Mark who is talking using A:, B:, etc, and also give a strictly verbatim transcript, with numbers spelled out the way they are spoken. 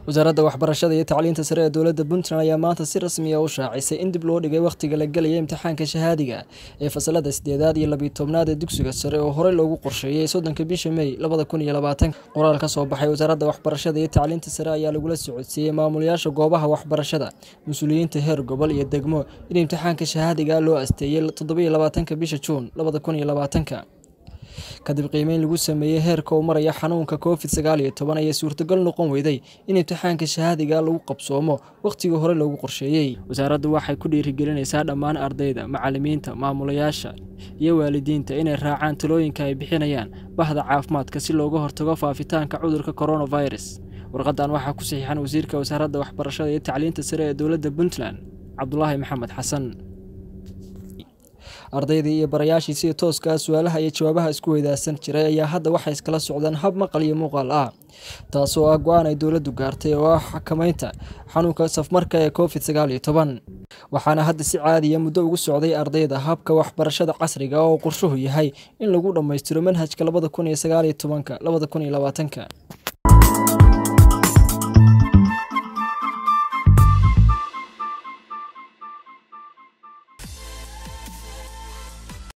A: wasaaradda waxbarashada iyo tacliinta sare ee dowladda Puntland ayaa maanta si rasmi ah u shaacisay in dib loo dhigay waqtiga la galaya imtixaanka shahaadiga ee fasalada sideedaad iyo laba iyo tobnaad ee dugsiga sare oo horey loogu qorsheeyay soddonka bisha May labada kun iyo labaatan. Qoraal ka soo baxay wasaaradda waxbarashada iyo tacliinta sare ayaa lagula socodsiiyay maamulayaasha goobaha waxbarashada, mas'uuliyiinta heer gobol iyo degmo in imtixaanka shahaadiga loo asteeyay toddoba iyo labaatanka bisha June labada kun iyo labaatan. kadib qiimeyn lagu sameeyay heerka uu maraya xanuunka covid sagaal iyo toban ayaa suurtagal noqon weyday in imtixaanka shahaadiga lagu qabsoomo waqtigii hore loogu qorsheeyay. Wasaaraddu waxay ku dhiirigelinaysaa dhammaan ardayda, macallimiinta, maamulayaasha iyo waalidiinta inay raacaan talooyinka ay bixinayaan bahda caafimaadka si looga hortago faafitaanka cudurka coronavirus. Warqadan waxaa ku saxiixan wasiirka wasaaradda waxbarashada iyo tacliinta sare ee dowladda Puntland, Cabdullaahi Maxamed Xasan. ardaydii iyo barayaashii si tooska ah su'aalaha iyo jawaabaha isku weydaarsan jiray ayaa hadda waxay iskala socdaan hab maqal iyo muuqaal ah, taasoo ah go'aan ay dowladdu gaartay oo ah xakamaynta xanuunka safmarka ee covid sagaal iyo toban. waxaana hadda si caadi ah muddo ugu socday ardayda habka waxbarashada casriga ah oo qorshuhu yahay in lagu dhammaystiro manhajka labada kun iyo sagaal iyo toban labada kun iyo labaatan.